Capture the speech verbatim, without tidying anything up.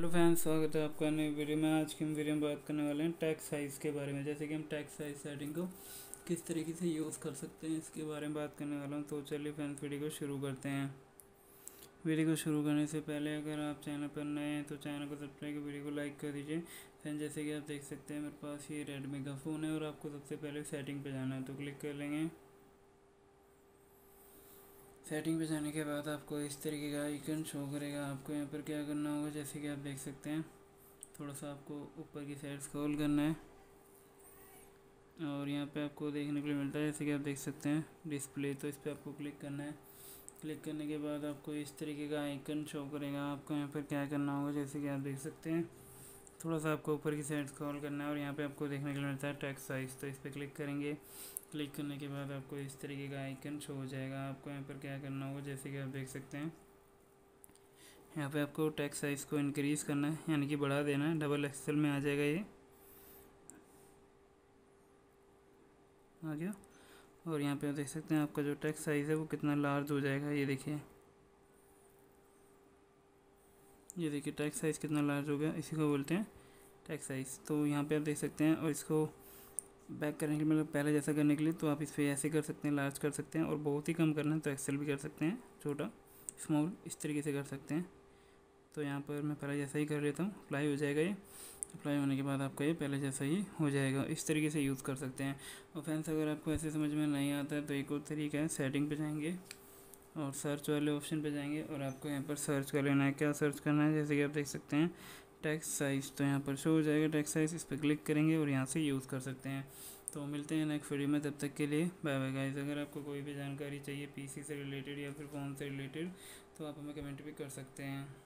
Hello fans, स्वागत है आपका नई वीडियो में। आज की हम वीडियो में बात करने वाले हैं टेक्स्ट साइज़ के बारे में। जैसे कि हम टेक्स्ट साइज़ सेटिंग को किस तरीके से यूज़ कर सकते हैं, इसके बारे में बात करने वाला हूं। तो चलिए फैंस, वीडियो को शुरू करते हैं। वीडियो को शुरू करने से पहले अगर आप चैनल पर नए हैं तो चैनल को सब्सक्राइब कर वीडियो को लाइक कर दीजिए। फैन जैसे कि आप देख सकते हैं मेरे पास ये रेडमी का फ़ोन है और आपको सबसे पहले सेटिंग पर जाना है, तो क्लिक कर लेंगे। सेटिंग पे जाने के बाद आपको इस तरीके का आइकन शो करेगा। आपको यहाँ पर क्या करना होगा, जैसे कि आप देख सकते हैं, थोड़ा सा आपको ऊपर की साइड स्क्रॉल करना है और यहाँ पे आपको देखने के लिए मिलता है, जैसे कि आप देख सकते हैं डिस्प्ले, तो इस पर आपको क्लिक करना है। क्लिक करने के बाद आपको इस तरीके का आइकन शो करेगा। आपको यहाँ पर क्या करना होगा, जैसे कि आप देख सकते हैं, थोड़ा सा आपको ऊपर की साइड स्क्रॉल करना है और यहाँ पे आपको देखने के लिए मिलता है टेक्स्ट साइज़, तो इस पर क्लिक करेंगे। क्लिक करने के बाद आपको इस तरीके का आइकन शो हो जाएगा। आपको यहाँ पर क्या करना होगा, जैसे कि आप देख सकते हैं, यहाँ पे आपको टेक्स्ट साइज़ को इंक्रीज़ करना है, यानी कि बढ़ा देना है। डबल एक्सेल में आ जाएगा, ये आ गया। और यहाँ पे आप देख सकते हैं आपका जो टेक्स्ट साइज़ है वो कितना लार्ज हो जाएगा। ये देखिए, ये देखिए टेक्स्ट साइज़ कितना लार्ज हो गया, इसी को बोलते हैं टेक्स्ट साइज़। तो यहाँ पे आप देख सकते हैं, और इसको बैक करने के लिए, मतलब पहले जैसा करने के लिए, तो आप इस पर ऐसे कर सकते हैं, लार्ज कर सकते हैं, और बहुत ही कम करना है तो एक्सेल भी कर सकते हैं, छोटा स्मॉल इस तरीके से कर सकते हैं। तो यहाँ पर मैं पहले जैसा ही कर लेता हूँ, अप्लाई हो जाएगा। ये अप्लाई होने के बाद आपका ये पहले जैसा ही हो जाएगा। इस तरीके से यूज़ कर सकते हैं। और फ्रेंड्स, अगर आपको ऐसे समझ में नहीं आता है तो एक और तरीका है, सेटिंग पे जाएंगे और सर्च वाले ऑप्शन पे जाएंगे और आपको यहाँ पर सर्च कर लेना है। क्या सर्च करना है, जैसे कि आप देख सकते हैं टेक्स्ट साइज़, तो यहाँ पर शो हो जाएगा टेक्स्ट साइज़। इस पर क्लिक करेंगे और यहाँ से यूज़ कर सकते हैं। तो मिलते हैं नेक्स्ट वीडियो में, तब तक के लिए बाय बाय गाइस। अगर आपको कोई भी जानकारी चाहिए पीसी से रिलेटेड या फिर फ़ोन से रिलेटेड, तो आप हमें कमेंट भी कर सकते हैं।